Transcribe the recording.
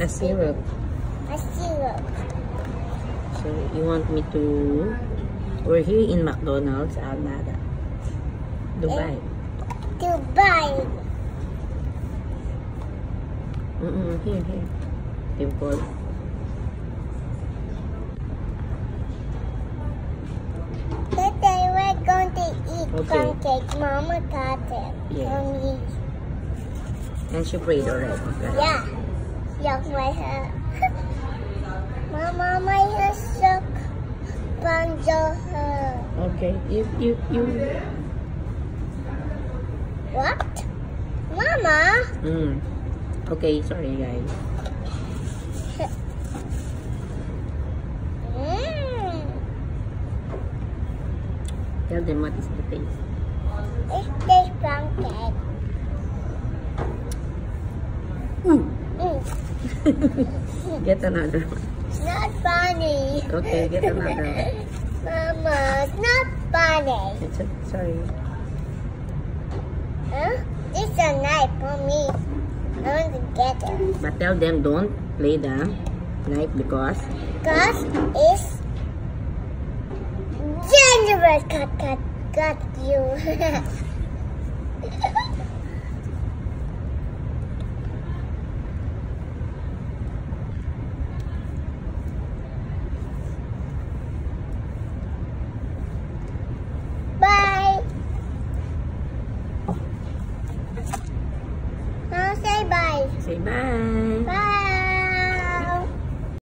syrup. A syrup. So you want me to? We're here in McDonald's, Almada, Dubai. Dubai. Here. Dimple. Today we're going to eat Okay. pancakes. Mama got it Yeah. for me. And she prayed already. Right? Yeah. Yuck my hair. Mama, my hair shook. Banjo hair. Okay. You. What? Mama? Okay. Sorry, guys. Tell them what is the taste. It's this pancake. Get another one. It's not funny. Okay, get another one. Mama, it's not funny. Sorry. Huh? This is a knife for me. I want to get it. But tell them don't play the knife because Because it's dangerous. Cut you. Bye. Now say bye. say bye.